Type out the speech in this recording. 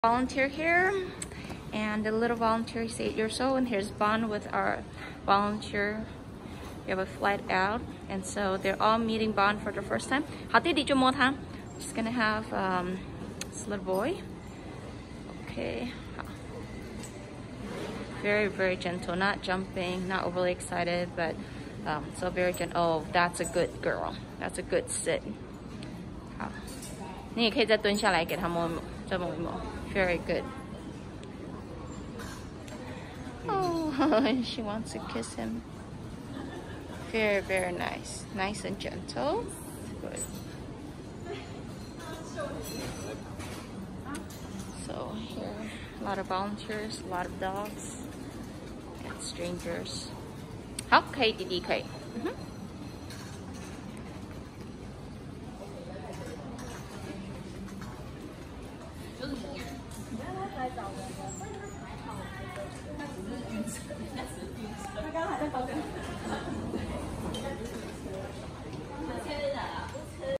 Volunteer here, and the little volunteer is 8 years old, and here's Bon with our volunteer. We have a flight out, and so they're all meeting Bon for the first time. Just gonna have this little boy. Okay. Very gentle, not jumping, not overly excited, but so very gentle. Oh, that's a good girl. That's a good sit. 好，你也可以再蹲下来给他摸摸，再摸一摸。Very good. Oh, she wants to kiss him. Very nice. Nice and gentle. Good. So here, a lot of volunteers, a lot of dogs, and strangers. 好，可以，弟弟可以。他刚刚还在高跟。